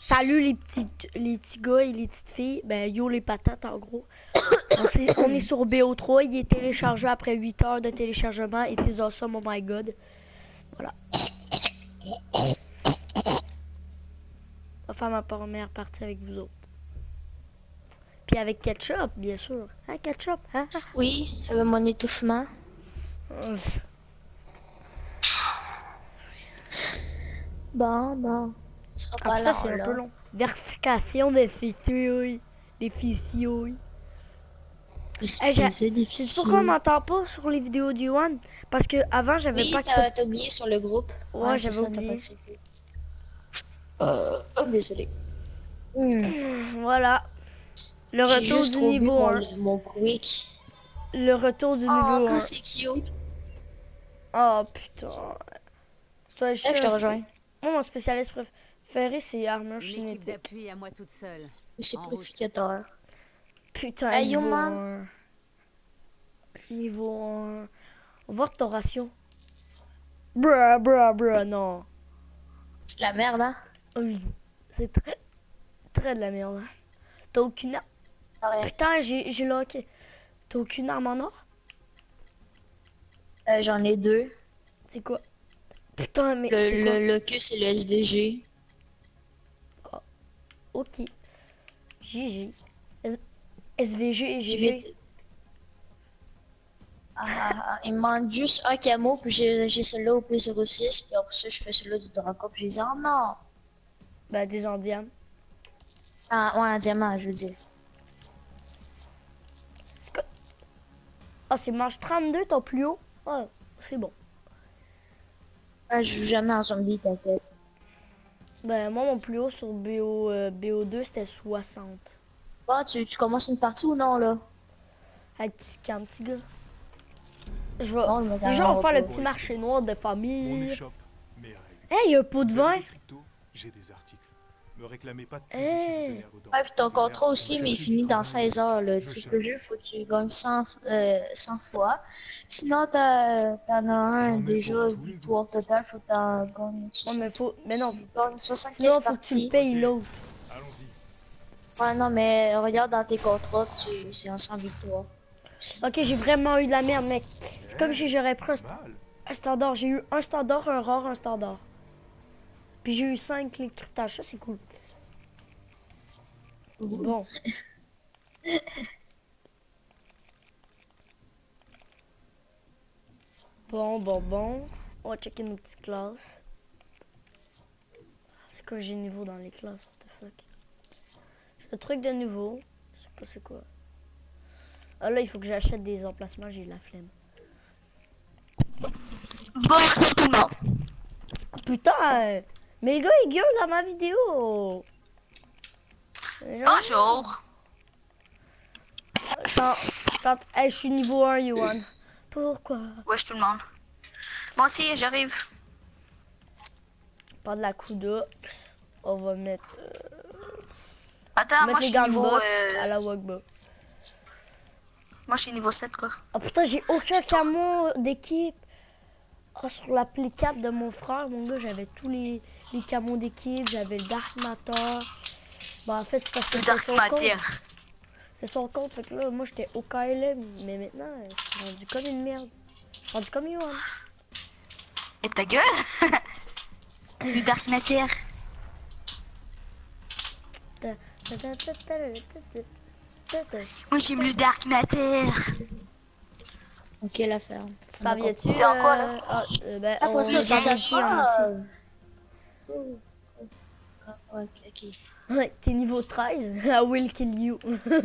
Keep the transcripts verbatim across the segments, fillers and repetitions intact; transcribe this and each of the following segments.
salut les petits, les petits gars et les petites filles. Ben, yo les patates, en gros. On, est, on est sur B O trois. Il est téléchargé après huit heures de téléchargement. It is awesome, oh my god. Voilà. Je vais faire ma première partie avec vous autres. Puis avec ketchup, bien sûr. Hein, ketchup? Hein? Oui, avec mon étouffement. Euh, Bon, bon. Ce sera pas Après ça, long, c'est un là. peu long. Vérification des fichiers. Des fichiers. Hey, j'ai- C'est des C'est pourquoi on m'entend pas sur les vidéos du One? Parce que avant j'avais Oui, pas t'as accepté. t'as oublié sur le groupe. Ouais, c'est j'avais ça, t'as oublié. pas accepté. Euh, oh, désolé. Hmm. Voilà. Le J'ai retour juste du trop bu niveau un. mon, mon quick. Le retour du Oh, niveau que un. c'est cute. Oh putain. Toi, je Là, je te sais, rejoins. Moi, mon spécialiste préféré, c'est armure Une équipe cinétique. d'appui à moi toute seule. C'est En route. purificateur. Putain, Hey, yo, niveau man. un. Niveau un. On va voir ton ratio. Bruh, bruh, bruh, non. C'est de la merde, hein? Oui. C'est très, très de la merde. T'as aucune arme. Rien. Putain, j'ai j'ai locké. T'as aucune arme en or? Euh, J'en ai deux. C'est quoi? Putain, mais Le, c'est quoi? le, le queue, c'est le S V G. Ok. G G. S- SVG et J'ai G G. vite- Ah, ah, ah, il me manque juste un camo, puis j'ai j'ai celui-là au P zéro six, puis après ça, je fais celui-là du Draco, puis j'ai dit, oh non! Bah, des indiennes. Ah, ouais, un diamant, je veux dire. Ah, c'est manche trente-deux, ton plus haut? Ah, c'est bon. Ah, je joue jamais en zombie, t'inquiète. Ben, moi, mon plus haut sur B O, euh, B O deux, c'était soixante. Bon, tu, tu commences une partie ou non, là? Avec petit camp, petit gars. Je vais... Non, je me Déjà, on va faire le pas. petit marché noir de On famille. échoppe, mes règles. Hey, un pot de Vous avez vin! des cryptos, j'ai des articles. Me réclamez pas de plus Hey. de six tonnerres aux dents. Ouais, puis ton Vous contrat avez- aussi, vous mais il cherchez finit du dans travail. seize heures, le Je truc cherche. le jeu, faut que tu gagnes cent, euh, cent fois. Sinon, t'as- t'en as un J'en ai déjà, pour tous les victoire totale, faut que t'en gagnes Oh, soixante. mais faut... Mais non, Tu gagnes soixante-quinze sinon, faut que tu parties. le payes Ok. l'autre. Allons-y. Ouais, non, mais regarde dans tes contrats, tu... c'est un cent victoires. Ok, j'ai vraiment eu de la merde, mec. C'est comme si j'aurais pris un, st- Mal. un standard. J'ai eu un standard, un rare, un standard. Puis j'ai eu cinq clés de cryptage. Ça, c'est cool. Bon. Bon, bon, bon. On va checker nos petites classes. C'est quoi j'ai niveau dans les classes? What the fuck? J'ai le truc de nouveau. Je sais pas c'est quoi. Ah là, il faut que j'achète des emplacements. J'ai de la flemme. Bonjour tout le monde. Putain! Mais le gars, il gueule dans ma vidéo! Genre, Bonjour. chante, chante. Hey, je suis niveau un, Yohan. Pourquoi? Wesh tout le monde. Moi aussi, j'arrive. Pas de la coude. On va mettre, euh, Attends, mettre moi je les suis gants de niveau... boxe euh, à la Wagba. Moi je suis niveau sept, quoi. Ah putain, j'ai aucun camo d'équipe. Oh, sur l'appli quatre de mon frère, mon gars, j'avais tous les, les camos d'équipe. J'avais le Dark Matter. Bah, en fait, c'est parce que Le c'est Dark son Matter. compte. C'est son compte. Fait que là, moi, j'étais au K L M. Mais maintenant, je suis rendu comme une merde. Je suis rendu comme Yohan. Et ta gueule. Le Dark Matter. Moi j'aime le Dark Matter. Ok, la ferme. Ça vient-tu? T'es en quoi, là? euh, ah, euh, ben, Ah, on pour ça, est c'est dans déjà le petit, en petit. Ah, ok, ok. Ouais, t'es niveau treize. I will kill you.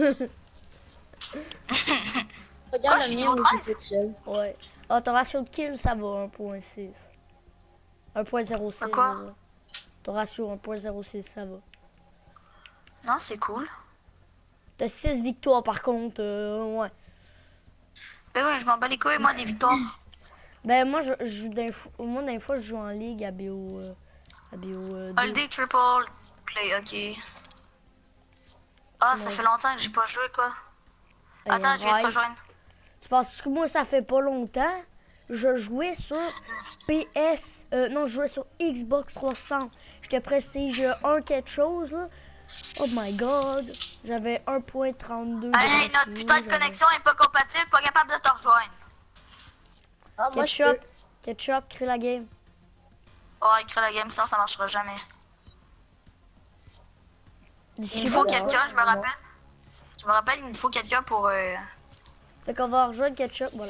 Regarde le mien, où j'étais tout seul. Ouais. Ah, ton ratio de kill, ça va, un virgule six. un virgule zéro six. Un quoi? ça va. Ton ratio, un virgule zéro six, ça va. Non, c'est cool. T'as six victoires, par contre, euh, ouais. Ben ouais, je m'en bats les couilles, moi, des victoires. Ben, moi, je, je joue d'un fo- moi, d'un fois, je joue en ligue à B O... Euh, à B O euh, deux. All day triple play, ok. Ah, ça Ouais. fait longtemps que j'ai pas joué, quoi. Hey, Attends, je vais te arrête. rejoindre. C'est parce que moi, ça fait pas longtemps. Je jouais sur P S... Euh, non, je jouais sur Xbox trois cents. j'étais prestige un quelque chose là. Oh my god. J'avais un point trente-deux. Hey, notre putain de connexion est pas compatible, pas capable de te rejoindre. Ah, moi, je Ketchup, peux. Ketchup, crée la game. Oh, écrire la game, sinon ça marchera jamais. Il Je me sais faut pas. quelqu'un, je me rappelle. Je me rappelle, il me faut quelqu'un pour... Euh... Fait qu'on va rejoindre Ketchup, voilà.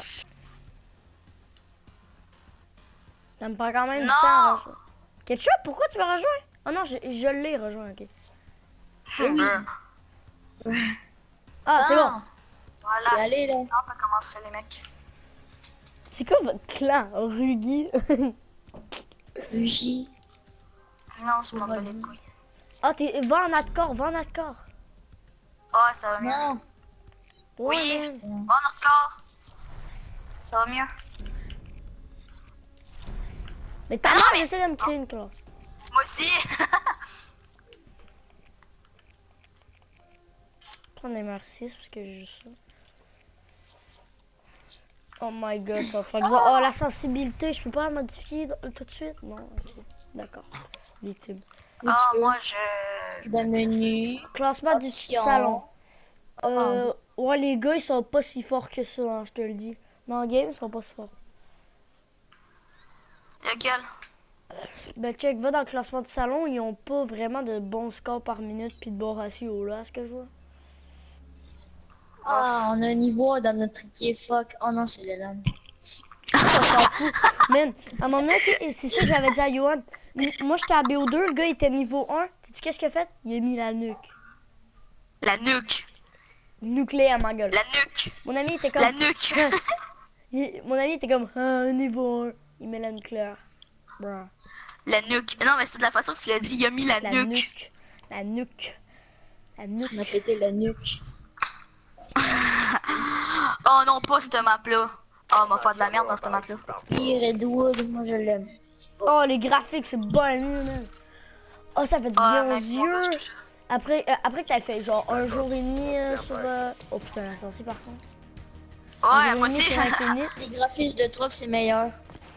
Ça me prend quand même du Non! temps à rejoindre. Ketchup, pourquoi tu m'as rejoint? Oh non, je, je l'ai rejoint, ok. Ah, c'est bon. Voilà. Allez, là. On peut commencer, les mecs. C'est quoi votre clan, Rugi? J. Non, je m'en bats les couilles. Ah, t'es... Va en hardcore, va en hardcore. Oh, ça va mieux. Non. Ouais, Oui. man. Bon, notre corps. Ça va mieux. Mais ta Ah non, mère mais- essaie de me créer une classe. Moi aussi. Prendre M R six parce que j'ai juste ça. Oh my god, ça va faire bizarre. Oh, la sensibilité, je peux pas la modifier d- tout de suite? Non, ok. D'accord. Victime. Ah, peux. moi, je... Dans le menu. Classement du Options. salon. Euh, ouais, les gars, ils sont pas si forts que ça, hein, je te le dis. Dans le game, ils sont pas si forts. Lequel? Ben, check, va dans le classement du salon, ils ont pas vraiment de bons scores par minute puis de bons ratios, là, à ce que je vois. Ah, on a un niveau dans notre équipe. Fuck. Oh non, c'est de l'âne. On s'en fout. Man, à un moment donné, ok, c'est ça que j'avais dit à Johan. M- Moi, j'étais à B O deux, le gars, il était niveau un. Sais-tu qu'est-ce qu'il a fait? Il a mis la nuque. La nuque. Nucléaire, ma gueule. La nuque. Mon ami était comme... La nuque. Il- Mon ami était comme, ah, niveau un. Il met la nucléaire. Bruh. La nuque. Non, mais c'est de la façon que tu l'as dit. Il a mis la, La nuque. nuque. La nuque. La nuque. On a pété la nuque. Oh non, pas cette map-là. Oh, on va faire de la merde dans cette map-là. Puis Redwood, moi je l'aime. Oh, les graphiques, c'est bon, man. Oh, ça fait du Oh, bien aux mec, mon gars, yeux. je te jure. Après, euh, après que t'as fait genre un jour et demi euh, sur... euh, Oh putain, la sortie par contre. Un Ouais, jour moi et demi aussi. sur Infinite. Les graphismes de trop, c'est meilleur.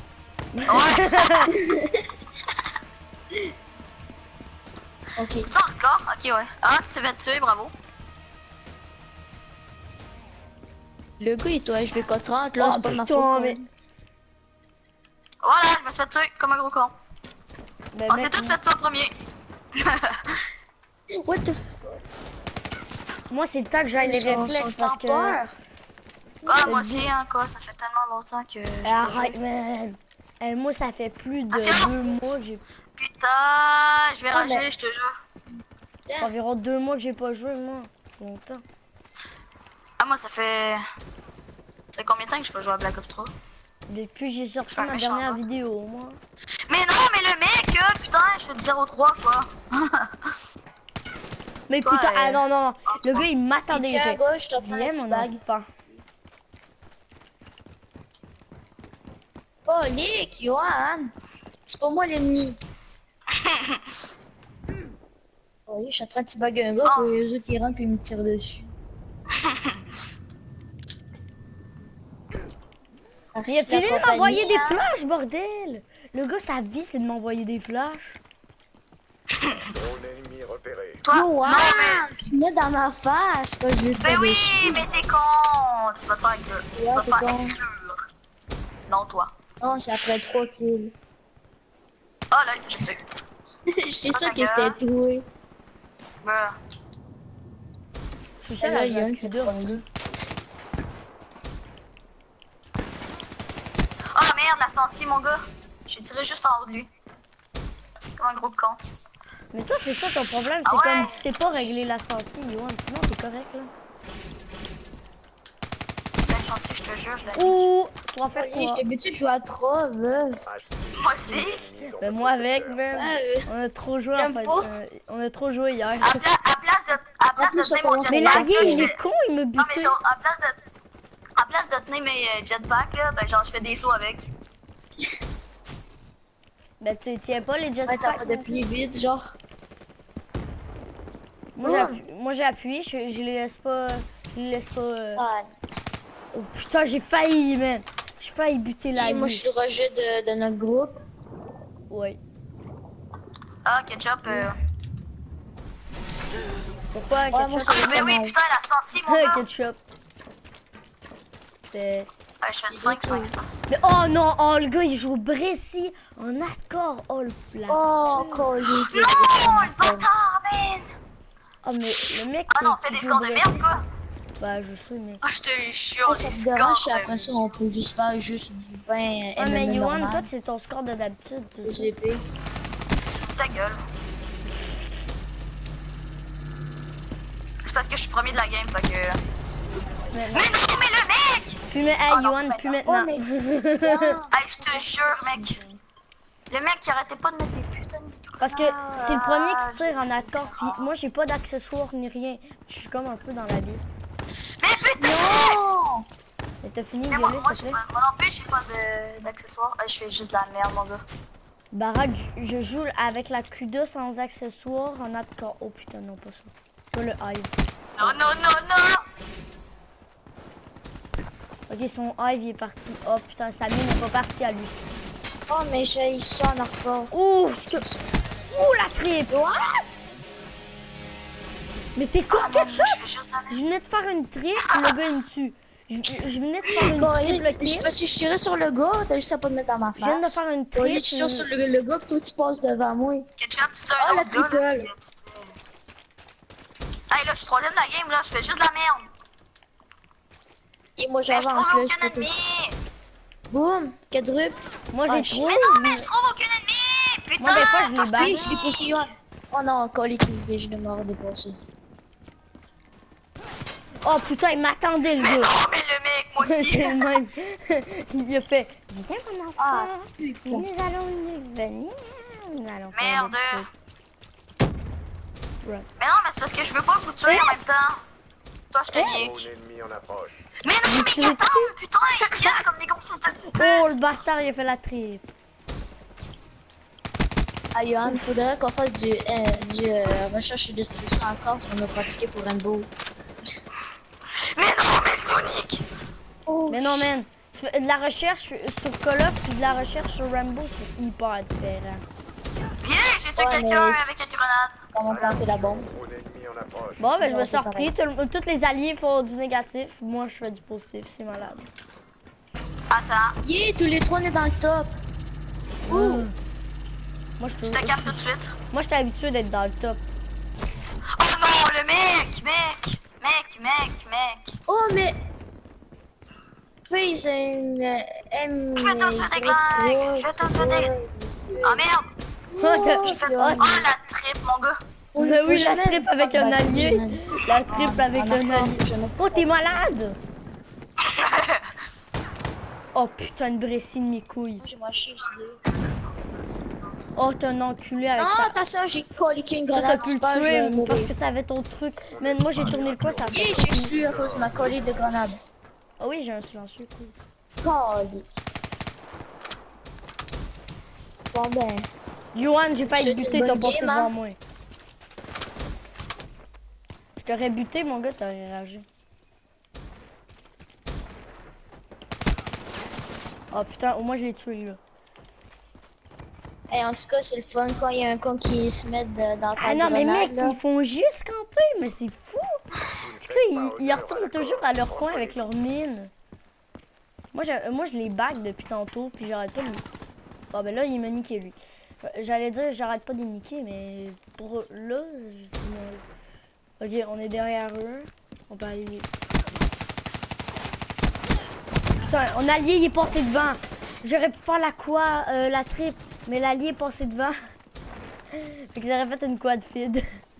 Ok. C'est encore? Ok, ouais. Ah, tu t'es fait tuer, bravo. Le gars, il doit H V K trente, là, Oh, c'est pas ma putain, faute. mais- Voilà, je me suis fait tuer comme un gros con. Ben, On mec, s'est tous fait ça en premier. What the f... moi, c'est le temps que j'aille les Son- réflexes son parce que... tempère. Ah, Euh, moi dis- aussi, hein, quoi. Ça fait tellement longtemps que. je Eh, arrête, joue. man. Eh, moi, ça fait plus de Attention. deux mois que j'ai... Putain, je vais Ah, rager, mais- je te jure. Putain. Environ deux mois que j'ai pas joué, moi. Longtemps. Ah, moi, ça fait. Ça fait combien de temps que je peux jouer à Black Ops trois? Depuis que j'ai sorti fait un ma méchant, dernière hein. vidéo, moi. Mais non, mais le mec, euh, putain, je fais du zéro trois, quoi. Mais Toi, putain, euh, ah non, non, non. Le gars, il Il m'attendait. tient à il fait, gauche, je t'entends un Viens, petit mon bag. enfant. Oh, Lick, Johan. C'est pas moi l'ennemi. Oh, je suis en train de bugger un gars, Oh. puis les autres ils rentrent puis ils me tirent dessus. Il a Merci la fini de m'envoyer compagnie, des hein. flashs, bordel. Le gars, sa vie, c'est de m'envoyer des flashs. Drone ennemi repéré. Toi, Johan, non, mais. tu mets dans ma face quand je veux Mais tirer oui, dessus. mais t'es con. Tu vas te faire exclure. Tu Ouais, vas te t'es faire con. exclure. Non, toi. Non, c'est après trois kills. Oh là, il s'est fait tuer. J'étais Ah, sûr ta que c'était gueule. troué. Brr. Je suis seule Là, à il y a un jouer qui s'est deux, pas mon gars. Oh merde, la sensi, mon gars. J'ai tiré juste en haut de lui. Comme un gros con. Mais toi, c'est ça ton problème, Ah c'est ouais? comme tu sais pas régler la sensi, Yoann. Sinon, t'es correct, là. Belle sensi, je te jure, je l'ai. Ouh, tu vas faire Allez, quoi? j'étais habitué de jouer à trois, veuve. Moi aussi. Ben moi avec, man. Ah, euh, On a trop joué en J'aime fait. pas. euh, on a trop joué hier. À, pla à place de, à place En plus, de ça tenir mon commence à Mais jetpack, la la game, je il fais- est con, il me Non, mais butait. genre, à place de, à place de tenir mes euh, jetpacks, là, ben genre, je fais des sauts avec. Ben tu tiens pas les ouais, t'as jetpacks. pas non de plus. pied vite, genre. Moi j'ai appu- moi, j'ai appuyé, je, je les laisse pas. Je les laisse pas. euh, Ah, Oh putain, j'ai failli, man. J'ai failli buter la et moi, je vie. suis le rejet de, de notre groupe. Ouais. Ah, ketchup. Euh... Pourquoi Ouais, moi, ketchup? c'est Mais oui, mal. putain, la sensi, mon Euh, gars. ketchup. C'est... Ouais, je fais du cinq cinq, c'est pas ça. Mais oh non, oh le gars il joue Brécy en accord. Oh le plat. Oh, colique. Non, le bâtard, man. Oh mais le mec. Ah non, qui fais des joue scores de Brécy- merde, quoi. Bah je sais mais. Ah, je te jure, Oh, les ça me dérange, scores. après ça, on peut juste faire juste du pain Ah mais M M A Yohan, toi normal. c'est ton score de d'habitude. tu sais. S V P. Ta gueule. C'est parce que je suis premier de la game, fait que. Mais, Mais non, mais le mec! Plus mais hey Ah non, Yohan, plus maintenant. maintenant. Oh, mais- Hey, je te jure, mec. Le mec qui arrêtait pas de mettre des putains de trucs. Parce que c'est le premier qui tire en accord. Puis moi j'ai pas d'accessoires ni rien. Je suis comme un peu dans la bite. Mais putain! Non! Mais t'as fini de Mais moi, violer moi, s'il j'ai te plaît? pas, moi non plus, j'ai pas de- d'accessoires. Ah, je fais juste de la merde, mon gars. Barack, je joue avec la Q deux sans accessoires en accord. Oh putain non pas ça. Pas le hive. Non, non, non, non! Ok son hive il est parti. Oh putain sa mine n'est pas partie à lui. Oh, mais j'ai ça en hardcore. Ouh! Ouh la triple! Mais t'es con Ah non, ketchup! je fais juste de la Je merde. venais de faire une triple, le gars il me tue. Je, je venais de faire une Bon, triple je kill. parce que je tirais sur le gars, t'as juste à pas te mettre dans ma Je viens de face. faire une Au lieu de triple. tirer sur le, le gars, que toi tu passes devant moi. Ketchup, tu dis Ah, un la autre gars, là. triple. puis, tu t'es- Hey, là, je suis troisième de la game, là. Je fais juste de la merde. Et moi Mais je j'avance trouve là. aucun je peux- ennemi. Boum, quadruple. Moi Ah, j'ai je- trop. Mais non, mais je trouve aucun ennemi. Putain, Moi, des fois, je les quand bats. Oui, je l'ai poussé, Yohan. Oh non, collé qui me je mort dépassé. Oh putain il m'attendait le Mais gars. non, mais le mec, moi aussi. C'est le même. Il a fait. Viens mon enfant. Ah, putain. Nous allons nous venir. Nous allons faire Merde. des trucs. Ouais. Mais non, mais c'est parce que je veux pas vous tuer en même temps. Toi, je te Drone nique. ennemi en approche. Mais non, mais tu ils veux attendent, putain, ils viennent comme des gros fils de pute. Oh le bâtard il a fait la triple. Ah, Yohan, faudrait qu'on fasse du, euh, du euh, recherche et destruction encore si on a pratiqué pour Rainbow. Mais non, mais Sonic. Oh, Mais non man. Tu fais de la recherche sur Call of puis de la recherche sur Rambo c'est hyper différent. Viens, j'ai tué Ouais, quelqu'un mais- avec une grenade. comment planter la bombe. Drone ennemi en approche. Bon ben je me Non, suis c'est surpris. Tout le- Tous les alliés font du négatif. Moi je fais du positif. C'est malade. Attends, Yeah, tous les trois on est dans le top. Ouh. Moi je tu te peux. calmes tout de suite. Moi j'étais habitué d'être dans le top. Oh non, le mec, mec, mec, mec, mec. Oh, mais. Face une euh, M. Je vais te faire des glagues, je vais te faire des- Oh merde. Oh, t'as- J'ai fait. oh, Oh la trip, mon gars. Mais oui, la triple avec un allié. La triple avec un allié. Oh, t'es malade! Oh putain, une Brécy de mes couilles. J'ai mâché aussi. Oh, t'es un enculé avec Non, ta... attention, j'ai collé une Toi, t'as grenade. pu le Super, je vais tuer parce mourir. que t'avais ton truc. Mais moi, j'ai tourné le coin, ça a Yeah, fait... j'ai exclu à cause de ma collée de grenade. Oh oui, j'ai un silencieux, cool. Collé. Bon ben. Johan, j'ai pas C'est été buté, une t'as bonne passé game, devant hein? moi. Je t'aurais buté, mon gars, t'aurais réagi. Oh putain, au moins je l'ai tué, là. Et en tout cas, c'est le fun quand il y a un con qui se met de- dans ta Ah non, mais grenade, mec, là. ils font juste camper, mais c'est fou! Vous ne Tu faites sais, pas ils, ils honneur à retournent la toujours à leur collaboration coin avec leur mine. Moi, j'ai- moi je les back depuis tantôt, puis j'arrête pas de... Bon, ben là, il m'a niqué, lui. Euh, J'allais dire, j'arrête pas de les niquer, mais pour là, je- ok, on est derrière eux. On peut aller... Putain, on allié, il est passé devant. J'aurais pu faire la quoi, euh, la trip, mais l'allié est passé devant. Fait que j'aurais fait une quad feed. Je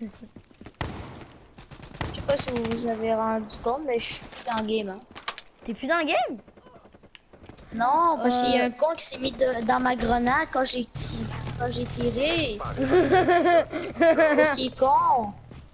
sais pas si vous vous avez rendu compte, mais je suis plus dans le game. Hein. T'es plus dans le game? Non, parce qu'il y a Euh. un con qui s'est mis de- dans ma grenade quand j'ai ti- quand j'ai tiré. Parce qu'il est con.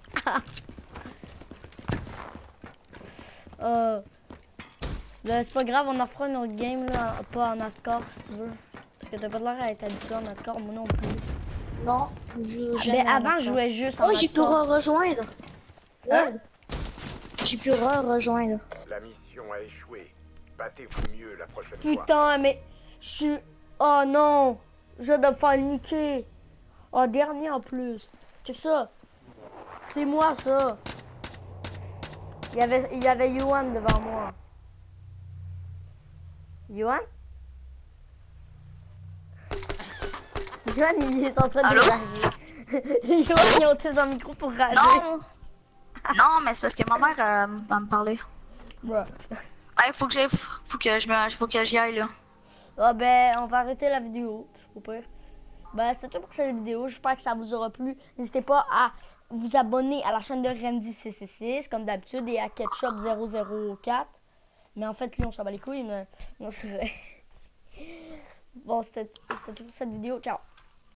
Euh... Là, c'est pas grave, on en refera une autre game, là, pas en hardcore si tu veux. Parce que t'as pas l'air à être habitué en hardcore, moi non plus. Non, je joue Mais jamais. en avant, je hardcore. jouais juste en Oh, j'ai pu hardcore. re-rejoindre. Hein? J'ai pu re-rejoindre. La mission a échoué. Battez-vous mieux la prochaine fois. Putain, mais je suis... Oh non! Je dois pas niquer. Oh, dernier en plus. Check ça. C'est moi, ça. Il y avait, il y avait Yuan devant moi. Yuan? Yuan, il est en train de Allô? rager. Yuan, il a ôté son micro pour rager. Non! Non, mais c'est parce que ma mère euh, va me parler. Bruh. Ouais, faut que j'aille, faut que je me, faut que j'y aille là. Ah ben, on va arrêter la vidéo. Au pire. Ben, c'était tout pour cette vidéo. J'espère que ça vous aura plu. N'hésitez pas à vous abonner à la chaîne de Randy six six six, comme d'habitude, et à Ketchup zéro zéro quatre. Mais en fait, lui, on s'en bat les couilles, mais non, c'est vrai. Bon, c'était tout pour cette vidéo. Ciao.